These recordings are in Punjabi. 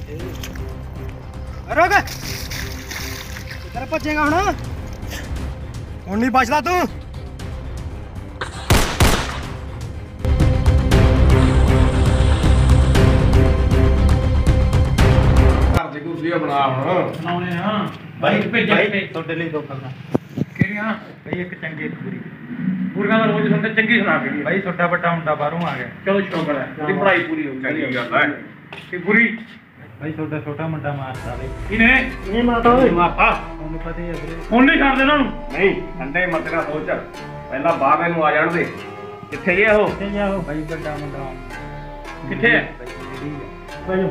ਰੁਕ ਕਿੱਧਰ ਭੱਜੇਗਾ ਹੁਣ ਨਹੀਂ ਬਚਦਾ ਤੂੰ। ਘਰ ਦੀ ਕੁਰਸੀਆਂ ਬਣਾ ਹੁਣ ਬਣਾਉਣੇ ਆ ਬਾਈ ਭੇਜਾਂ ਤੁਹਾਡੇ ਲਈ ਦੋ ਕਰਨਾ ਕਿਹੜੀਆਂ ਬਈ ਇੱਕ ਚੰਗੀ ਪੂਰੀ ਪੂਰੀਆਂ ਦਾ ਰੋਜ਼ ਸੁਣਦੇ ਚੰਗੀ ਸੁਣਾ ਕੇ ਬਾਈ ਤੁਹਾਡਾ ਵੱਡਾ ਮੁੰਡਾ ਬਾਹਰੋਂ ਆ ਗਿਆ। ਚਲੋ ਸ਼ੁਕਰ ਹੈ ਤੇ ਪੜ੍ਹਾਈ ਪੂਰੀ ਹੋ ਗਈ ਚੰਗੀ ਗੱਲ ਹੈ। ਤੇ ਪੂਰੀ ਬਾਈ ਤੁਹਾਡਾ ਛੋਟਾ ਮੁੰਡਾ ਮਾਰਦਾ ਬਈ ਕਿਨੇ ਇਹ ਮਾਤਾ ਓਏ ਮਾਪਾ ਤੁਹਾਨੂੰ ਪਤਾ ਹੀ ਹੈ ਵੀਰੇ। ਹੁਣ ਨਹੀਂ ਛੱਡਦੇ ਇਹਨਾਂ ਨੂੰ ਨਹੀਂ ਠੰਡੇ ਮਤ ਨਾ ਸੋਚ, ਪਹਿਲਾਂ ਬਾਹਰ ਨੂੰ ਆ ਜਾਣ ਦੇ। ਕਿੱਥੇ ਗਿਆ ਉਹ? ਕਿੱਥੇ ਗਿਆ ਉਹ ਬਾਈ ਵੱਡਾ ਮੁੰਡਾ ਕਿੱਥੇ ਹੈ? ਬੈਜੋ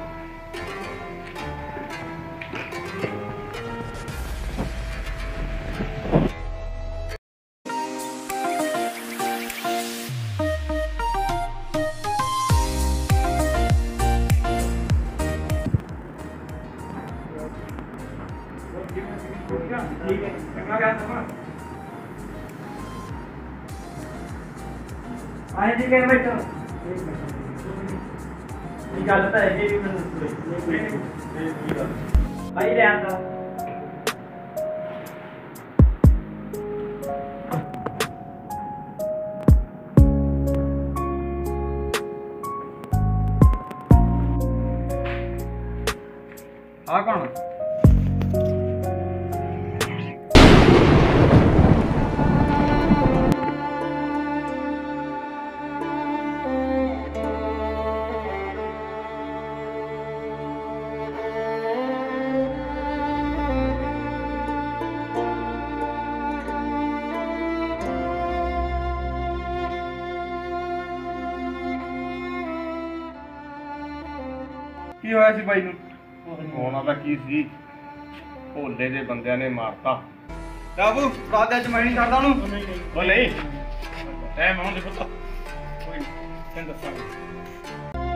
ਠੀਕ ਹੈ ਚੰਗਾ ਗਿਆ ਸਮਾਂ ਆਏ ਜੀ ਕਿਵੇਂ ਬੈਠੋ ਇਹ ਗੱਲ ਤਾਂ ਹੈ ਜੀ ਮੈਨੂੰ ਭਾਈ ਲੈ ਆਂਦਾ ਆ ਕੌਣ ਕੀ ਹੋਇਆ ਸੀ ਬਾਈ ਨੂੰ? ਹੋਣਾ ਤਾਂ ਕੀ ਸੀ, ਭੋਲੇ ਦੇ ਬੰਦਿਆਂ ਨੇ ਮਾਰਤਾ। ਬਾਬੂ ਰਾਤ ਅੱਜ ਮੈਂ ਨਹੀਂ ਕਰਦਾ ਉਹਨੂੰ। ਉਹ ਨਹੀਂ ਟਾਈਮ ਆਉਣ ਦੇ ਪੁੱਤ ਕੋਈ ਨੀ, ਤੈਨੂੰ ਦੱਸਾਂਗੇ।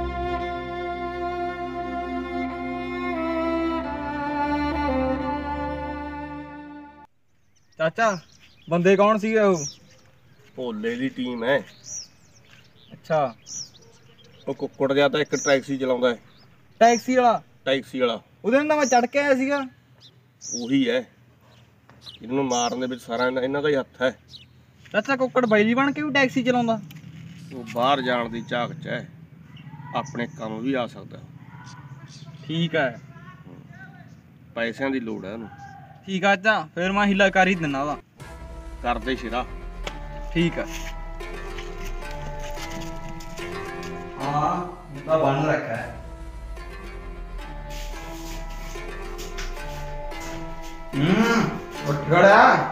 ਚਾਚਾ ਬੰਦੇ ਕੌਣ ਸੀਗੇ ਉਹ? ਭੋਲੇ ਦੀ ਟੀਮ ਹੈ। ਅੱਛਾ ਉਹ ਕੁੱਕੜ ਜਿਹਾ ਤਾਂ ਇੱਕ ਟੈਕਸੀ ਚਲਾਉਂਦਾ ਹੈ, ਟੈਕਸੀ ਵਾਲਾ ਟੈਕਸੀ ਵਾਲਾ ਉਹਦੇ ਨਾਲ ਮੈਂ ਚੜ ਕੇ ਆਇਆ ਸੀਗਾ। ਉਹੀ ਹੈ। ਇਹਨੂੰ ਮਾਰਨ ਦੇ ਵਿੱਚ ਸਾਰਾ ਇਹਨਾਂ ਦਾ ਹੀ ਹੱਥ ਹੈ। ਚਾਚਾ ਕੁੱਕੜ ਬੈਲੀ ਬਣ ਕੇ ਵੀ ਟੈਕਸੀ ਚਲਾਉਂਦਾ? ਉਹ ਬਾਹਰ ਜਾਣ ਦੀ ਝਾਕ 'ਚ ਹੈ, ਆਪਣੇ ਕੰਮ ਵੀ ਆ ਸਕਦਾ। ਠੀਕ ਹੈ ਪੈਸਿਆਂ ਦੀ ਲੋੜ ਹੈ ਉਹਨੂੰ। ਠੀਕ ਆ ਚਾਚਾ, ਫਿਰ ਮੈਂ ਹੀਲਾ ਕਰ ਹੀ ਦਿੰਦਾ ਉਹਦਾ। ਕਰਦੇ ਸ਼ਿਰਾ। ਠੀਕ ਆ। ਹਾਂ ਤਾਂ ਬਣ ਰੱਖਾ ਹੈ। ਉੱਠ ਖੜਾ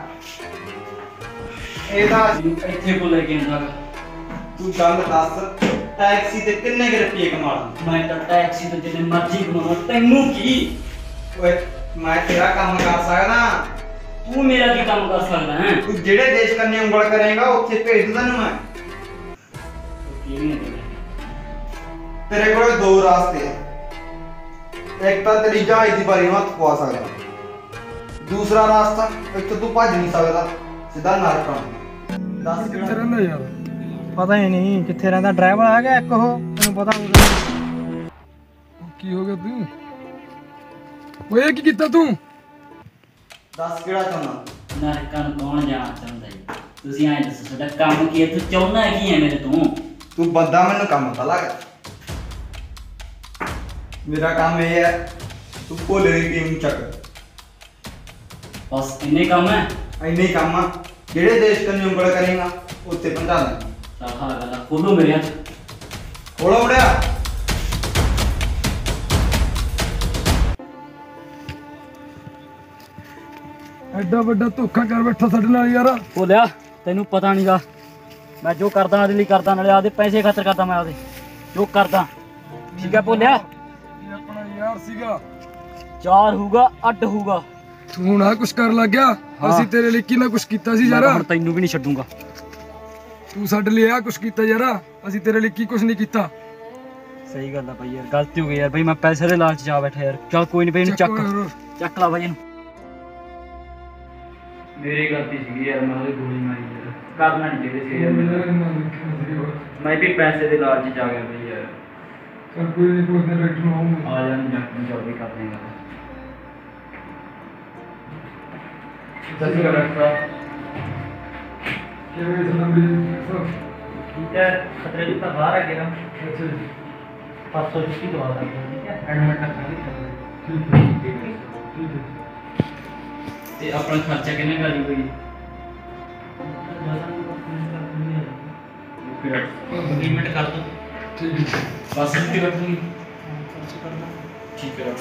ਇਹ ਤਾਂ ਇੱਥੇ ਕੋ ਲੈ ਕੇ ਆਉਂਦਾ ਤੂੰ ਗੱਲ ਦੱਸ, ਟੈਕਸੀ ਤੇ ਕਿੰਨੇ ਕੁ ਰੁਪਏ ਕਮਾਉਂਦਾ? ਮੈਂ ਤਾਂ ਟੈਕਸੀ ਤੋਂ ਜਿੰਨੇ ਮਰਜ਼ੀ ਕਮਾਵਾਂ, ਤੈਨੂੰ ਕੀ? ਓਏ ਮੈਂ ਤੇਰਾ ਕੰਮ ਕਰ ਸਕਦਾ। ਤੂੰ ਮੇਰਾ ਕੀ ਕੰਮ ਕਰ ਸਕਦਾ ਹੈ? ਤੂੰ ਜਿਹੜੇ ਦੇਸ਼ ਕੰਨੇ ਉਂਗਲ ਕਰੇਗਾ ਉੱਥੇ ਭੇਜ ਦੂੰ ਤੈਨੂੰ ਮੈਂ। ਕੀ ਨਹੀਂ ਦੇਣਾ। ਤੇਰੇ ਕੋਲ ਦੋ ਰਾਸਤੇ ਆ। ਇੱਕ ਤਾਂ ਤੇਰੀ ਜਹਾਜ਼ ਦੀ ਬਾਰੀ ਨੂੰ ਹੱਥ ਪਵਾ ਸਕਦਾ, ਦੂਸਰਾ ਰਾਸਤਾ ਇੱਥੋਂ ਤੂੰ ਭੱਜ ਨਹੀਂ ਸਕਦਾ, ਸਿੱਧਾ ਨਰਕਾਂ ਨੂੰ। ਦੱਸ ਕਿੱਥੇ ਰਹਿੰਦਾ ਯਾਰ? ਪਤਾ ਹੀ ਨਹੀਂ ਕਿੱਥੇ ਰਹਿੰਦਾ। ਡਰਾਈਵਰ ਆ ਗਿਆ ਇੱਕ, ਉਹ ਤੈਨੂੰ ਪਤਾ ਹੋਊਗਾ। ਕੀ ਹੋ ਗਿਆ ਤੂੰ? ਓਏ ਕੀ ਕੀਤਾ ਤੂੰ? ਦੱਸ ਕਿਹੜਾ ਚਾਹੁੰਦਾ? ਨਰਕਾਂ ਨੂੰ ਕੌਣ ਜਾਣਾ ਚਾਹੁੰਦਾ ਜੀ? ਤੁਸੀਂ ਐਂ ਦੱਸੋ ਤੁਹਾਡਾ ਕੰਮ ਕੀ ਹੈ? ਤੂੰ ਚਾਹੁੰਦਾ ਕੀ ਹੈ ਮੇਰੇ ਤੋਂ? ਤੂੰ ਬੰਦਾ ਮੈਨੂੰ ਕੰਮ ਤਾਂ ਲੱਗ। ਮੇਰਾ ਕੰਮ ਇਹ ਹੈ, ਤੂੰ ਭੋਲੇ ਦੀ ਟੀਮ ਚੱਕ। ਬਸ ਇੰਨੇ ਕੰਮ ਹੈ? ਇੰਨੇ ਹੀ ਕੰਮ ਆ। ਜਿਹੜੇ ਦੇਸ਼ ਕੰਨੇ ਉਂਗਲ ਕਰੇਗਾ ਉੱਥੇ ਪਹੁੰਚਾ ਦੇ। ਸਾਖਾ ਗੱਲ ਖੋਲੋ ਮੇਰੇ ਹੱਥ। ਖੋਲੋ ਮੁੜਿਆ। ਐਡਾ ਵੱਡਾ ਧੋਖਾ ਕਰ ਬੈਠਾ ਸਾਡੇ ਨਾਲ ਯਾਰ। ਬੋਲਿਆ ਤੈਨੂੰ ਪਤਾ ਨਹੀਂਗਾ, ਮੈਂ ਜੋ ਕਰਦਾ ਉਹਦੇ ਲਈ ਕਰਦਾ, ਨਾਲੇ ਆਪਦੇ ਪੈਸੇ ਖਾਤਰ ਕਰਦਾ। ਮੈਂ ਆਪਦੇ ਜੋ ਕਰਦਾ ਠੀਕ ਹੈ ਬੋਲਿਆ। ਇਹ ਆਪਣਾ ਯਾਰ ਸੀਗਾ। ਚਾਰ ਹੋਊਗਾ ਅੱਡ ਹੋਊਗਾ। ਤੂੰ ਹੁਣ ਆ ਕੁਛ ਕਰ ਲੱਗ ਗਿਆ। ਅਸੀਂ ਤੇਰੇ ਲਈ ਕੀ ਨਾ ਕੁਛ ਕੀਤਾ ਸੀ ਮੈਂ ਯਾਰ। ਹੁਣ ਤੈਨੂੰ ਵੀ ਨਹੀਂ ਛੱਡੂਗਾ। ਤੂੰ ਸਾਡੇ ਲਈ ਆ ਕੁਛ ਕੀਤਾ ਯਾਰ। ਅਸੀਂ ਤੇਰੇ ਲਈ ਕੀ ਕੁਛ ਨਹੀਂ ਕੀਤਾ। ਸਹੀ ਗੱਲ ਆ ਬਾਈ ਯਾਰ, ਗਲਤੀ ਹੋ ਗਈ ਯਾਰ। ਬਾਈ ਮੈਂ ਪੈਸੇ ਦੇ ਲਾਲਚ 'ਚ ਆ ਬੈਠਾ ਯਾਰ। ਚੱਲ ਕੋਈ ਨਹੀਂ ਬਾਈ, ਇਹਨੂੰ ਚੱਕ ਲਾ ਬਾਈ ਇਹਨੂੰ। ਮੇਰੀ ਗਲਤੀ ਸੀਗੀ ਯਾਰ, ਮੈਂ ਉਹਦੀ ਗੋਲੀ ਮਾਰੀ ਯਾਰ। ਕਰਨਾ ਨਹੀਂ ਚਾਹੀਦਾ ਸੀ ਯਾਰ। ਮੈਂ ਵੀ ਪੈਸੇ ਦੇ ਲਾਲਚ 'ਚ ਆ ਗਿਆ ਬਾਈ ਯਾਰ। ਚੱਲ ਕੋਈ ਨਹੀਂ ਪੁੱਛਦੇ ਡਾਕਟਰ ਨੂੰ ਆਉਂਗੇ ਆ ਜਾਣ ਜੱਟ ਨੂੰ ਜਲਦੀ ਕਰ ਦੇਗਾ ਸੱਚੀ ਗੱਲ ਹੈ ਕਿਵੇਂ ਸੁਣਾਉਂਦੇ ਸਭ ਠੀਕ ਹੈ ਖਤਰੇ ਦੀ ਤਾਂ ਬਾਹਰ ਆ ਗਿਆ ਅੱਛਾ ਜੀ 500 ਦੀ ਦਵਾ ਦਾਂਗੇ ਠੀਕ ਹੈ ਐਡਮਿਟ ਕਰਾਂਗੇ ਠੀਕ ਹੈ ਠੀਕ ਹੈ ਤੇ ਆਪਣਾ ਖਰਚਾ ਕਿੰਨੇ ਕਰੀ ਹੋਈ ਪੇਮੈਂਟ ਕਰ ਦੋ ਠੀਕ ਹੈ ਬਸ ਦੀ ਰੱਖੂਗੀ ਠੀਕ ਹੈ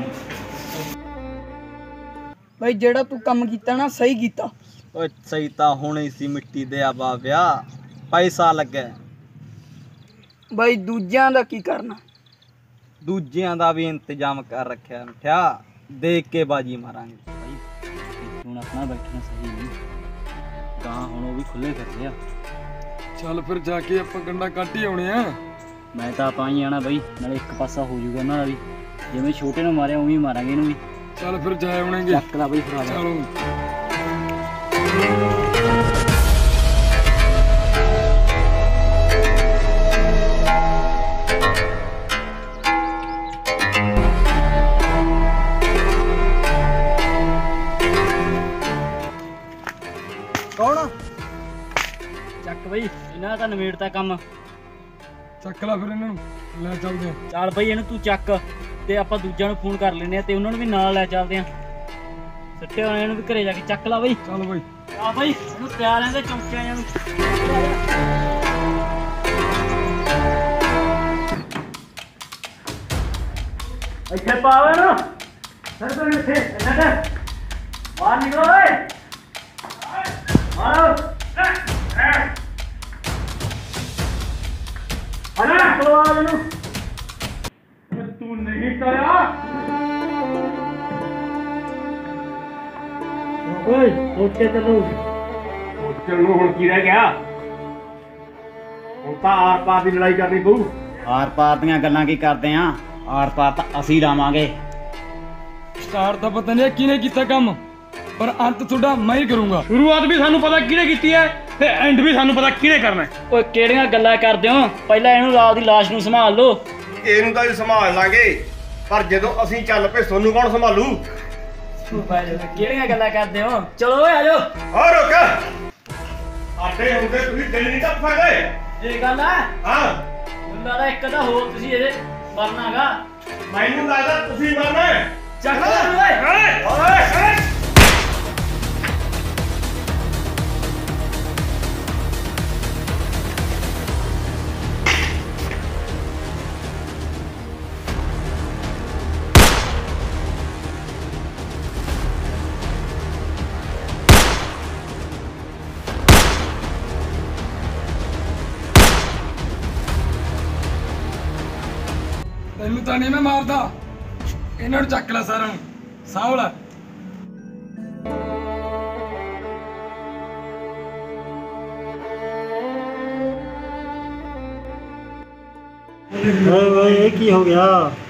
ਬਈ ਜਿਹੜਾ ਤੂੰ ਕੰਮ ਕੀਤਾ ਨਾ ਸਹੀ ਕੀਤਾ। ਓਏ ਸਹੀ ਤਾਂ ਹੋਣੀ ਸੀ ਮਿੱਟੀ ਦੇ ਆ ਬਾਬਿਆ ਪੈਸਾ ਲੱਗਿਆ ਬਈ ਦੂਜਿਆਂ ਦਾ ਕੀ ਕਰਨਾ। ਦੂਜਿਆਂ ਦਾ ਵੀ ਇੰਤਜ਼ਾਮ ਕਰ ਰੱਖਿਆ ਮਿੱਠਿਆ ਦੇਖ ਕੇ ਬਾਜੀ ਮਾਰਾਂਗੇ ਹੁਣ ਆਪਣਾ ਬੈਠਣਾ ਸਹੀ ਨਹੀਂ ਗਾਂ ਹੁਣ ਉਹ ਵੀ ਖੁੱਲੇ ਫਿਰਦੇ ਆ ਚੱਲ ਫਿਰ ਜਾ ਕੇ ਆਪਾਂ ਗੰਡਾ ਕੱਟ ਹੀ ਆਉਣੇ ਆ ਮੈਂ ਤਾਂ ਆਪਾਂ ਹੀ ਆਣਾ ਬਈ ਨਾਲੇ ਇੱਕ ਪਾਸਾ ਹੋ ਜਾਊਗਾ ਉਹਨਾਂ ਦਾ ਵੀ ਜਿਵੇਂ ਛੋਟੇ ਨੂੰ ਮਾਰਿਆ ਉਵੇਂ ਹੀ ਮਾਰਾਂਗੇ ਇਹਨੂੰ ਵੀ ਚੱਲ ਫਿਰ ਜਾ ਆਉਣਗੇ ਚੱਕ ਲਾ ਬਈ ਫਰਾ ਚਲੋ ਕੌਣ ਚੱਕ ਬਈ ਇਹਨਾਂ ਦਾ ਤਾਂ ਨਵੇੜਤਾ ਕੰਮ ਚੱਕ ਲਾ ਫਿਰ ਇਹਨਾਂ ਨੂੰ ਲੈ ਚੱਲਦੇ ਆ ਚੱਲ ਬਈ ਇਹਨੂੰ ਤੂੰ ਚੱਕ ਤੇ ਆਪਾਂ ਦੂਜਿਆਂ ਨੂੰ ਫੋਨ ਕਰ ਲੈਨੇ ਆ ਤੇ ਉਹਨਾਂ ਨੂੰ ਵੀ ਨਾਲ ਲੈ ਚੱਲਦੇ ਆ ਸੱਟੇ ਵਾਲਿਆਂ ਨੂੰ ਵੀ ਘਰੇ ਜਾ ਕੇ ਚੱਕ ਲਾ ਬਈ ਚੱਲ ਬਈ ਆ ਬਈ ਇਹਨੂੰ ਪਿਆ ਲੈਂਦੇ ਚੌਂਕਿਆਂ ਨੂੰ ਇੱਥੇ ਪਾਵੇ ਨਾ ਸਰ ਸਰ ਇੱਥੇ ਇਹਨਾਂ ਦੇ ਬਾਹਰ ਨਿਕਲੋ ਓਏ ਮਾਰੋ ਅਰੇ ਨਿਕਲਵਾ ਇਹਨੂੰ ਤੂੰ ਨਹੀਂ ਕਰਿਆ ਓਏ ਉੱਤੇ ਚੱਲੋ ਚੱਲੂ ਹੁਣ ਕੀ ਰਹਿ ਗਿਆ ਹੁਣ ਤਾਂ ਆਰ ਪਾਰ ਦੀ ਲੜਾਈ ਕਰਨੀ ਪਊ ਆਰ ਪਾਰ ਦੀਆਂ ਗੱਲਾਂ ਕੀ ਕਰਦੇ ਆ ਆਰ ਪਾਰ ਤਾਂ ਅਸੀਂ ਲਾਵਾਂਗੇ ਸਟਾਰਟ ਤਾਂ ਪਤਾ ਨਹੀਂ ਕਿਹਨੇ ਕੀਤਾ ਕੰਮ ਪਰ ਅੰਤ ਤੁਹਾਡਾ ਮੈਂ ਹੀ ਕਰੂੰਗਾ ਸ਼ੁਰੂਆਤ ਵੀ ਸਾਨੂੰ ਪਤਾ ਕਿਹਨੇ ਕੀਤੀ ਹੈ ਤੇ ਐਂਡ ਵੀ ਸਾਨੂੰ ਪਤਾ ਕਿਹਨੇ ਕਰਨਾ ਹੈ। ਓਏ ਕਿਹੜੀਆਂ ਗੱਲਾਂ ਕਰਦੇ ਹੋ ਪਹਿਲਾਂ ਇਹਨੂੰ ਰਾਤ ਦੀ ਲਾਸ਼ ਨੂੰ ਸੰਭਾਲ ਲਓ ਇਹਨੂੰ ਤਾਂ ਵੀ ਸੰਭਾਲ ਲਾਂਗੇ ਪਰ ਜਦੋਂ ਅਸੀਂ ਚੱਲ ਪਏ ਸੋਨੂੰ ਕੌਣ ਸੰਭਾਲੂ ਕਿਹੜੀਆਂ ਗੱਲਾਂ ਕਰਦੇ ਹੋ ਚਲੋ ਓਏ ਆਜੋ ਆ ਰੁਕ ਆਡੇ ਹੁੰਦੇ ਤੁਸੀਂ ਦਿਲ ਨਹੀਂ ਟੱਪ ਸਕਦੇ ਇਹ ਗੱਲ ਆ ਹਾਂ ਮੁੰਡਾ ਦਾ ਇੱਕ ਤਾਂ ਹੋਰ ਤੁਸੀਂ ਇਹਦੇ ਮਰਨਾਗਾ ਮੈਨੂੰ ਲੱਗਦਾ ਤੁਸੀਂ ਮਰਨਾ ਹੈ। ਚੱਕ ਓਏ ਓਏ ਤੈਨੂੰ ਤਾਂ ਨਹੀਂ ਮੈਂ ਮਾਰਦਾ ਇਹਨਾਂ ਨੂੰ ਚੱਕ ਲੈ ਸਾਰਿਆਂ ਨੂੰ ਸਾਂਭ ਲੈ ਓਏ ਇਹ ਕੀ ਹੋ ਗਿਆ